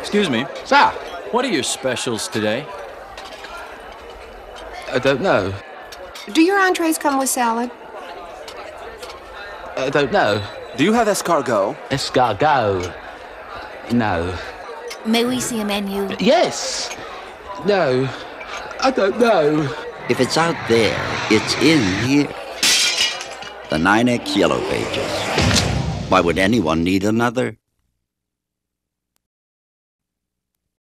Excuse me. Sir, What are your specials today? I don't know. Do your entrees come with salad? I don't know. Do you have escargot? Escargot? No. May we see a menu? Yes. No. I don't know. If it's out there, it's in here. The Nynex Yellow Pages. Why would anyone need another?